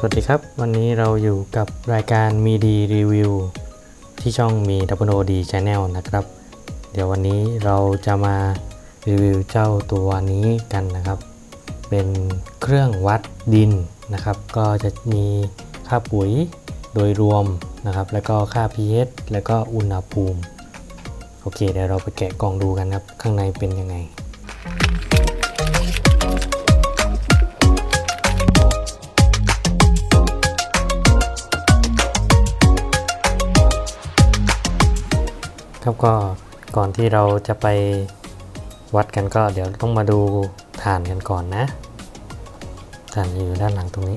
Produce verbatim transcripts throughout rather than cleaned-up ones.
วัสดีครับวันนี้เราอยู่กับรายการมีดีรีวิวที่ช่องมีดับเบิลโอดีชาแนลนะครับเดี๋ยววันนี้เราจะมารีวิวเจ้าตัวนี้กันนะครับเป็นเครื่องวัดดินนะครับก็จะมีค่าปุ๋ยโดยรวมนะครับแล้วก็ค่า pH แล้วก็อุณหภูมิโอเคเดี๋ยวเราไปแกะกล่องดูกันครับข้างในเป็นยังไงครับก็ก่อนที่เราจะไปวัดกันก็เดี๋ยวต้องมาดูฐานกันก่อนนะฐานอยู่ด้านหลังตรงนี้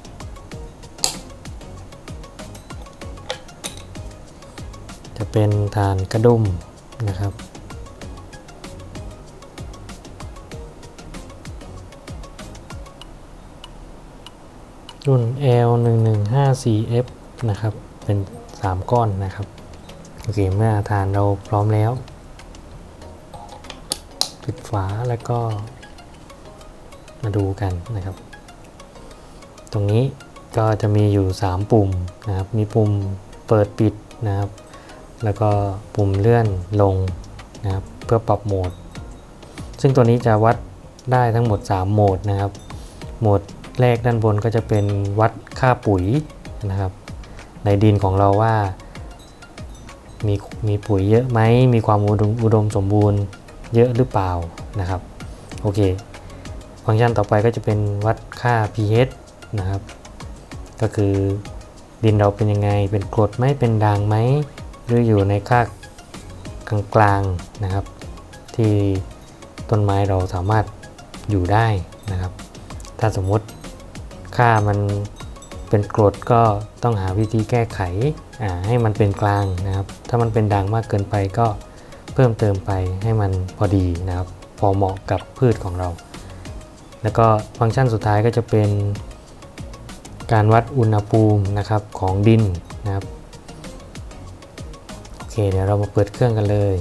จะเป็นฐานกระดุมนะครับรุ่น แอล หนึ่งหนึ่งห้าสี่ เอฟ นะครับเป็นสามก้อนนะครับโอเคเมื่อฐานเราพร้อมแล้วปิดฝาแล้วก็มาดูกันนะครับตรงนี้ก็จะมีอยู่สามปุ่มนะครับมีปุ่มเปิดปิดนะครับแล้วก็ปุ่มเลื่อนลงนะครับเพื่อปรับโหมดซึ่งตัวนี้จะวัดได้ทั้งหมดสามโหมดนะครับโหมดแรกด้านบนก็จะเป็นวัดค่าปุ๋ยนะครับในดินของเราว่ามีมีปุ๋ยเยอะไหมมีความอุดมสมบูรณ์เยอะหรือเปล่านะครับโอเคฟังก์ชันต่อไปก็จะเป็นวัดค่า pH นะครับก็คือดินเราเป็นยังไงเป็นกรดไหมเป็นด่างไหมหรืออยู่ในค่ากลางๆนะครับที่ต้นไม้เราสามารถอยู่ได้นะครับถ้าสมมติค่ามันเป็นกรดก็ต้องหาวิธีแก้ไขให้มันเป็นกลางนะครับถ้ามันเป็นด่างมากเกินไปก็เพิ่มเติมไปให้มันพอดีนะครับพอเหมาะกับพืชของเราแล้วก็ฟังก์ชันสุดท้ายก็จะเป็นการวัดอุณหภูมินะครับของดินนะครับโอเคเดี๋ยวเรามาเปิดเครื่องกันเลย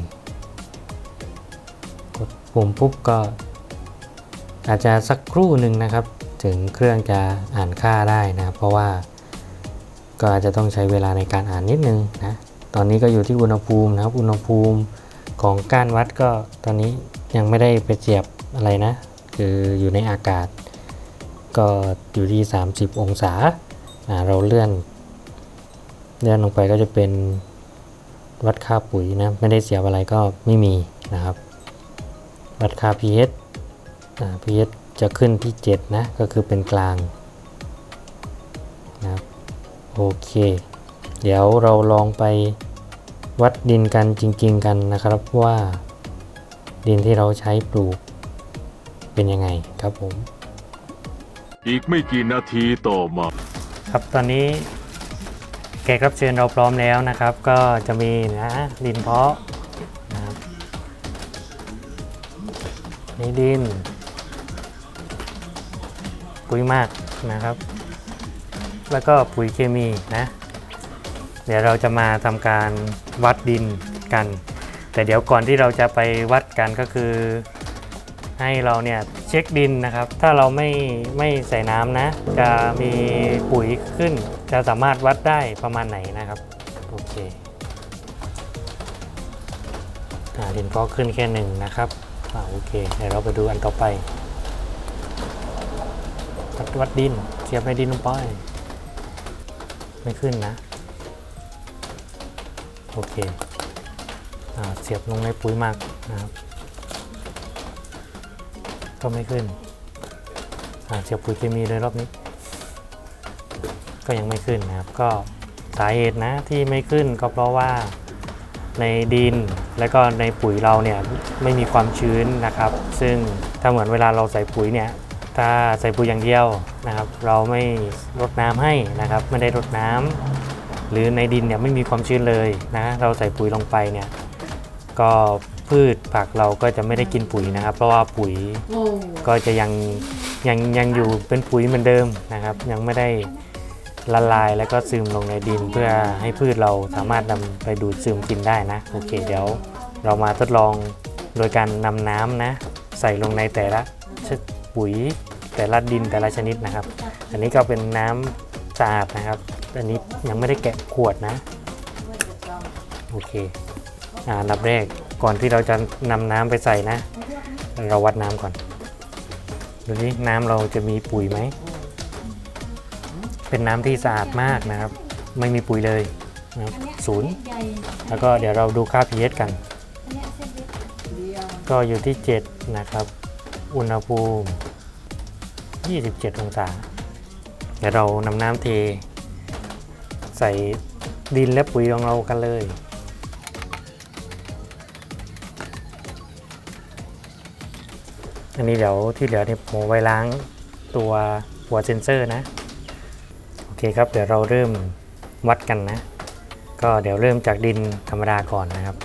กดปุ่มปุ๊บก็อาจจะสักครู่หนึ่งนะครับถึงเครื่องจะอ่านค่าได้นะเพราะว่าก็อาจจะต้องใช้เวลาในการอ่านนิดนึงนะตอนนี้ก็อยู่ที่อุณหภูมินะครับอุณหภูมิของก้านวัดก็ตอนนี้ยังไม่ได้ไปเสียบอะไรนะคืออยู่ในอากาศก็อยู่ที่สามสิบองศาเราเลื่อนเลื่อนลงไปก็จะเป็นวัดค่าปุ๋ยนะไม่ได้เสียบอะไรก็ไม่มีนะครับวัดค่า pH pH จะขึ้นที่เจ็ดนะก็คือเป็นกลางนะครับโอเคเดี๋ยวเราลองไปวัดดินกันจริงๆกันนะครับว่าดินที่เราใช้ปลูกเป็นยังไงครับผมอีกไม่กี่นาทีต่อมาครับตอนนี้แขกรับเชิญเราพร้อมแล้วนะครับก็จะมีนะดินเพาะนะครับนี่ดินปุ๋ยหมักนะครับแล้วก็ปุ๋ยเคมีนะเดี๋ยวเราจะมาทำการวัดดินกันแต่เดี๋ยวก่อนที่เราจะไปวัดกันก็คือให้เราเนี่ยเช็คดินนะครับถ้าเราไม่ไม่ใส่น้ำนะจะมีปุ๋ยขึ้นจะสามารถวัดได้ประมาณไหนนะครับโอเคดินเพาะขึ้นแค่หนึ่งนะครับโอเคเดี๋ยวเราไปดูอันต่อไปวัดดินเสียบในดินลงไปไม่ขึ้นนะโอเคเสียบลงในปุ๋ยหมักนะครับก็ไม่ขึ้นเสียบปุ๋ยเคมีเลยรอบนี้ก็ยังไม่ขึ้นนะครับก็สาเหตุนะที่ไม่ขึ้นก็เพราะว่าในดินและก็ในปุ๋ยเราเนี่ยไม่มีความชื้นนะครับซึ่งถ้าเหมือนเวลาเราใส่ปุ๋ยเนี่ยถ้าใส่ปุ๋ยอย่างเดียวนะครับเราไม่รดน้ำให้นะครับไม่ได้รดน้ำหรือในดินเนี่ยไม่มีความชื้นเลยนะเราใส่ปุ๋ยลงไปเนี่ยก็พืชผักเราก็จะไม่ได้กินปุ๋ยนะครับเพราะว่าปุ๋ยก็จะยังยังยังอยู่เป็นปุ๋ยเหมือนเดิมนะครับยังไม่ได้ละลายแล้วก็ซึมลงในดินเพื่อให้พืชเราสามารถนำไปดูดซึมกินได้นะโอเคเดี๋ยวเรามาทดลองโดยการนำน้ำนะใส่ลงในแต่ละปุ๋ยแต่ละดินแต่ละชนิดนะครับอันนี้ก็เป็นน้ำสะอาดนะครับอันนี้ยังไม่ได้แกะขวดนะโอเคอ่าอันดับแรกก่อนที่เราจะนำน้ำไปใส่นะเราวัดน้ำก่อนดูนี่น้ำเราจะมีปุ๋ยไหมเป็นน้ำที่สะอาดมากนะครับไม่มีปุ๋ยเลยนะครับศูนย์แล้วก็เดี๋ยวเราดูค่า พี เอช กันก็อยู่ที่เจ็ดนะครับอุณหภูมิยี่สิบเจ็ดองศาเดี๋ยวเรานำน้ำเทใส่ดินและปุ๋ยของเรากันเลยอันนี้เดี๋ยวที่เหลือเนี่ยผมไว้ล้างตัวหัวเซนเซอร์นะโอเคครับเดี๋ยวเราเริ่มวัดกันนะก็เดี๋ยวเริ่มจากดินธรรมดาก่อนนะครับ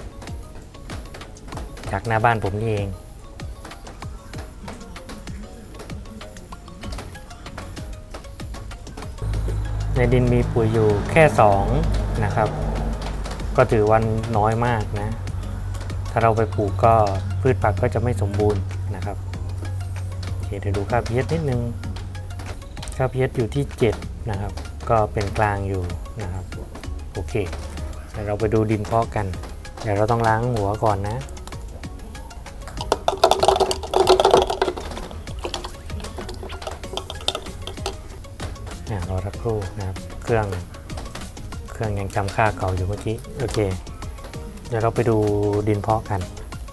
จากหน้าบ้านผมนี่เองในดินมีปุ๋ยอยู่แค่สองนะครับก็ถือว่าน้อยมากนะถ้าเราไปปลูกก็พืชผักก็จะไม่สมบูรณ์นะครับโอเคเดี๋ยวดูค่า พี เอช นิดนึงค่า พี เอช อยู่ที่เจ็ดนะครับก็เป็นกลางอยู่นะครับโอเคเดี๋ยวเราไปดูดินเพาะกันเดี๋ยวเราต้องล้างหัวก่อนนะรอสักครู่นะครับเครื่องเครื่องยังจำค่าเก่าอยู่เมื่อกี้โอเคเดี๋ยวเราไปดูดินเพาะกัน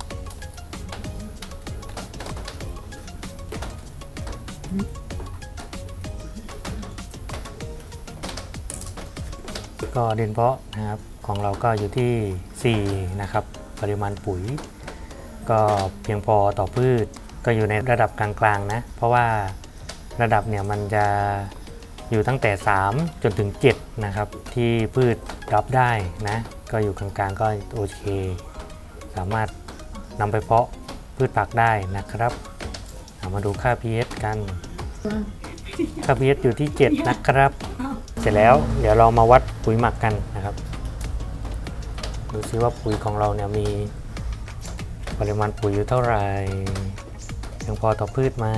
ก็ดินเพาะนะครับของเราก็อยู่ที่สี่นะครับปริมาณปุ๋ยก็เพียงพอต่อพืชก็อยู่ในระดับกลางๆนะเพราะว่าระดับเนี่ยมันจะอยู่ตั้งแต่สามจนถึงเจ็ดนะครับที่พืชรับได้นะก็อยู่กลางๆก็โอเคสามารถนำไปเพาะพืชผักได้นะครับมาดูค่า พี เอช กันค่า พี เอช อยู่ที่เจ็ดนะครับเสร็จแล้วเดี๋ยวเรามาวัดปุ๋ยหมักกันนะครับดูซิว่าปุ๋ยของเราเนี่ยมีปริมาณปุ๋ยอยู่เท่าไหร่เพียงพอต่อพืชไหม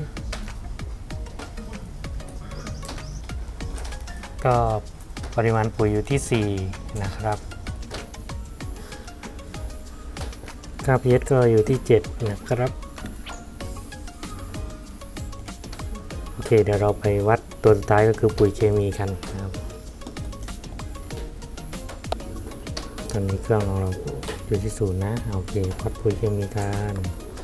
ก็ปริมาณปุ๋ยอยู่ที่สี่นะครับค่า พี เอช ก็อยู่ที่เจ็ดนะครับโอเคเดี๋ยวเราไปวัดตัวสุดท้ายก็คือปุ๋ยเคมีกันนะครับตอนนี้เครื่องของเราอยู่ที่ศูนย์นะโอเควัดปุ๋ยเคมีกัน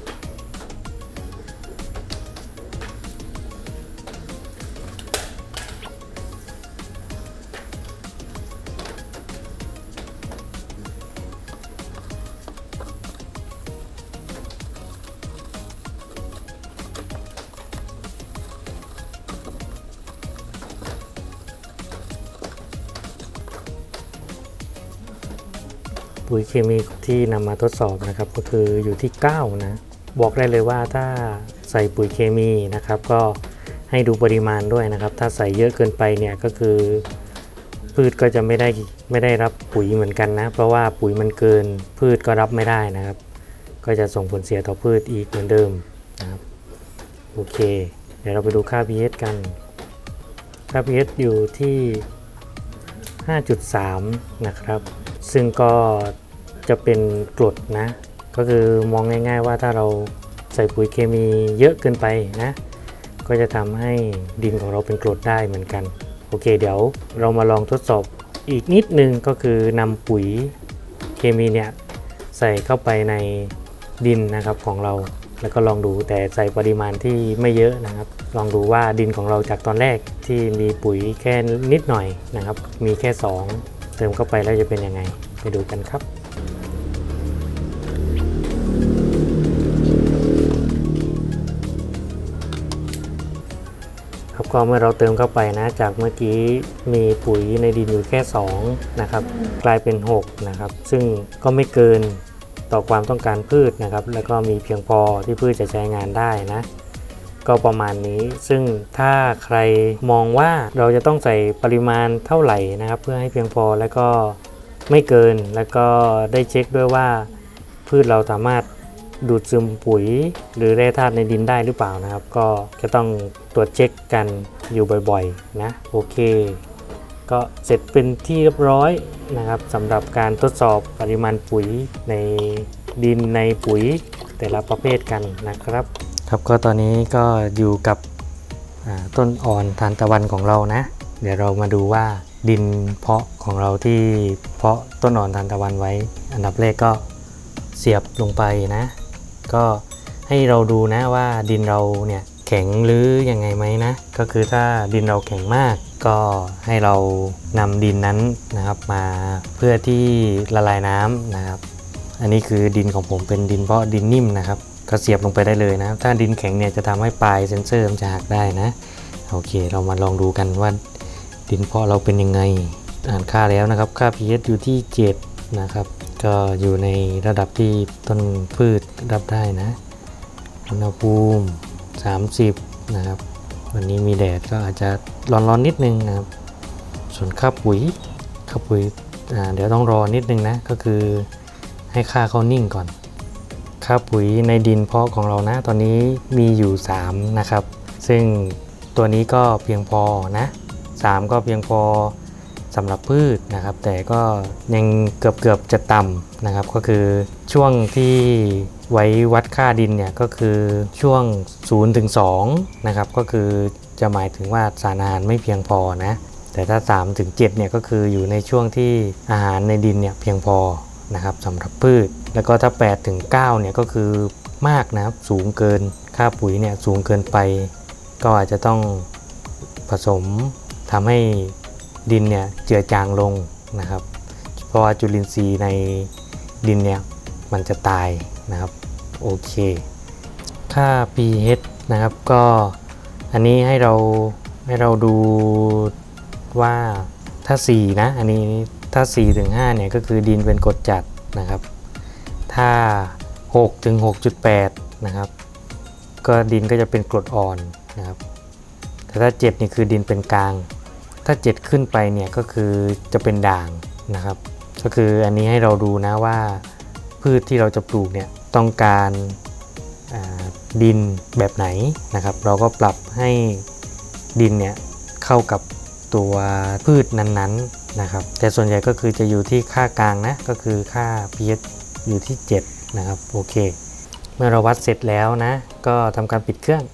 ปุ๋ยเคมีที่นำมาทดสอบนะครับก็คืออยู่ที่เก้านะบอกได้เลยว่าถ้าใส่ปุ๋ยเคมีนะครับก็ให้ดูปริมาณด้วยนะครับถ้าใส่เยอะเกินไปเนี่ยก็คือพืชก็จะไม่ได้ไม่ได้รับปุ๋ยเหมือนกันนะเพราะว่าปุ๋ยมันเกินพืชก็รับไม่ได้นะครับก็จะส่งผลเสียต่อพืชอีกเหมือนเดิมนะครับโอเคเดี๋ยวเราไปดูค่า พี เอช กันค่า พี เอช อยู่ที่ ห้าจุดสาม นะครับซึ่งก็จะเป็นกรดนะก็คือมองง่ายๆว่าถ้าเราใส่ปุ๋ยเคมีเยอะเกินไปนะก็จะทำให้ดินของเราเป็นกรดได้เหมือนกันโอเคเดี๋ยวเรามาลองทดสอบอีกนิดนึงก็คือนำปุ๋ยเคมีเนี่ยใส่เข้าไปในดินนะครับของเราแล้วก็ลองดูแต่ใส่ปริมาณที่ไม่เยอะนะครับลองดูว่าดินของเราจากตอนแรกที่มีปุ๋ยแค่นิดหน่อยนะครับมีแค่สองเติมเข้าไปแล้วจะเป็นยังไงไปดูกันครับครับก็เมื่อเราเติมเข้าไปนะจากเมื่อกี้มีปุ๋ยในดินอยู่แค่สองนะครับกลายเป็นหกนะครับซึ่งก็ไม่เกินต่อความต้องการพืชนะครับแล้วก็มีเพียงพอที่พืชจะใช้งานได้นะก็ประมาณนี้ซึ่งถ้าใครมองว่าเราจะต้องใส่ปริมาณเท่าไหร่นะครับเพื่อให้เพียงพอแล้วก็ไม่เกินแล้วก็ได้เช็คด้วยว่าพืชเราสามารถดูดซึมปุ๋ยหรือแร่ธาตุในดินได้หรือเปล่านะครับก็จะต้องตรวจเช็คกันอยู่บ่อยๆนะโอเคก็เสร็จเป็นที่เรียบร้อยนะครับสำหรับการทดสอบปริมาณปุ๋ยในดินในปุ๋ยแต่ละประเภทกันนะครับครับก็ตอนนี้ก็อยู่กับต้นอ่อนทานตะวันของเรานะเดี๋ยวเรามาดูว่าดินเพาะของเราที่เพาะต้นอ่อนทานตะวันไว้อันดับแรกก็เสียบลงไปนะก็ให้เราดูนะว่าดินเราเนี่ยแข็งหรือยังไงไหมนะก็คือถ้าดินเราแข็งมากก็ให้เรานำดินนั้นนะครับมาเพื่อที่ละลายน้ำนะครับอันนี้คือดินของผมเป็นดินเพาะดินนิ่มนะครับก็เสียบลงไปได้เลยนะถ้าดินแข็งเนี่ยจะทำให้ปลายเซนเซอร์มันจะหักได้นะโอเคเรามาลองดูกันว่าดินเพาะเราเป็นยังไงอ่านค่าแล้วนะครับค่า pH อยู่ที่เจ็ดนะครับก็อยู่ในระดับที่ต้นพืชรับได้นะอุณหภูมิสามสิบนะครับวันนี้มีแดดก็อาจจะร้อนๆนิดนึงนะครับส่วนค่าปุ๋ยค่าปุ๋ยเดี๋ยวต้องรอนิดนึงนะก็คือให้ค่าเขานิ่งก่อนค่าปุ๋ยในดินเพาะของเรานะตอนนี้มีอยู่สามนะครับซึ่งตัวนี้ก็เพียงพอนะสามก็เพียงพอสำหรับพืชนะครับแต่ก็ยังเกือบเกือบจะต่ำนะครับก็คือช่วงที่ไว้วัดค่าดินเนี่ยก็คือช่วงศูนย์ถึงสองนะครับก็คือจะหมายถึงว่าสารอาหารไม่เพียงพอนะแต่ถ้าสามถึงเจ็ดเนี่ยก็คืออยู่ในช่วงที่อาหารในดินเนี่ยเพียงพอนะครับสำหรับพืชแล้วก็ถ้าแปดถึงเก้าเนี่ยก็คือมากนะครับสูงเกินค่าปุ๋ยเนี่ยสูงเกินไปก็อาจจะต้องผสมทำให้ดินเนี่ยเจือจางลงนะครับเพราะว่าจุลินทรีย์ในดินเนี่ยมันจะตายนะครับโอเคค่า pH นะครับก็อันนี้ให้เราให้เราดูว่าถ้าสี่นะอันนี้ถ้าสี่ถึงห้าเนี่ยก็คือดินเป็นกรดจัดนะครับถ้าหกถึง หกจุดแปด นะครับก็ดินก็จะเป็นกรดอ่อนนะครับแต่ถ้าเจ็ดนี่คือดินเป็นกลางถ้าเจ็ดขึ้นไปเนี่ยก็คือจะเป็นด่างนะครับก็คืออันนี้ให้เราดูนะว่าพืชที่เราจะปลูกเนี่ยต้องการดินแบบไหนนะครับเราก็ปรับให้ดินเนี่ยเข้ากับตัวพืชนั้นๆนะครับแต่ส่วนใหญ่ก็คือจะอยู่ที่ค่ากลางนะก็คือค่า pH อยู่ที่เจ็ดนะครับโอเคเมื่อเราวัดเสร็จแล้วนะก็ทำการปิดเครื่อง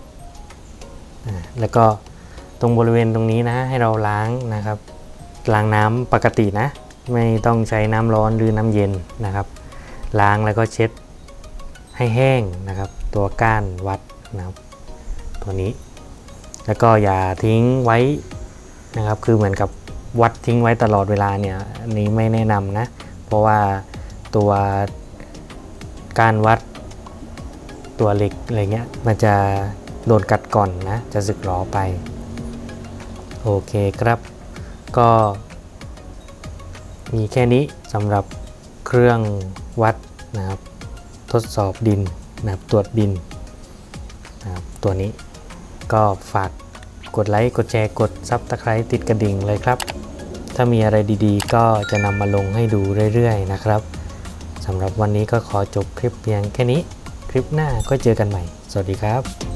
แล้วก็ตรงบริเวณตรงนี้นะให้เราล้างนะครับล้างน้ำปกตินะไม่ต้องใช้น้ำร้อนหรือน้ำเย็นนะครับล้างแล้วก็เช็ดให้แห้งนะครับตัวก้านวัดนะครับตัวนี้แล้วก็อย่าทิ้งไว้นะครับคือเหมือนกับวัดทิ้งไว้ตลอดเวลาเนี่ยอันนี้ไม่แนะนำนะเพราะว่าตัวก้านวัดตัวเหล็กอะไรเงี้ยมันจะโดนกัดก่อนนะจะสึกหรอไปโอเคครับก็มีแค่นี้สำหรับเครื่องวัดนะครับทดสอบดินนะครับตรวจดินนะครับตัวนี้ก็ฝากกดไลค์กดแชร์กดซับสไครบ์ติดกระดิ่งเลยครับถ้ามีอะไรดีๆก็จะนำมาลงให้ดูเรื่อยๆนะครับสำหรับวันนี้ก็ขอจบคลิปเพียงแค่นี้คลิปหน้าก็เจอกันใหม่สวัสดีครับ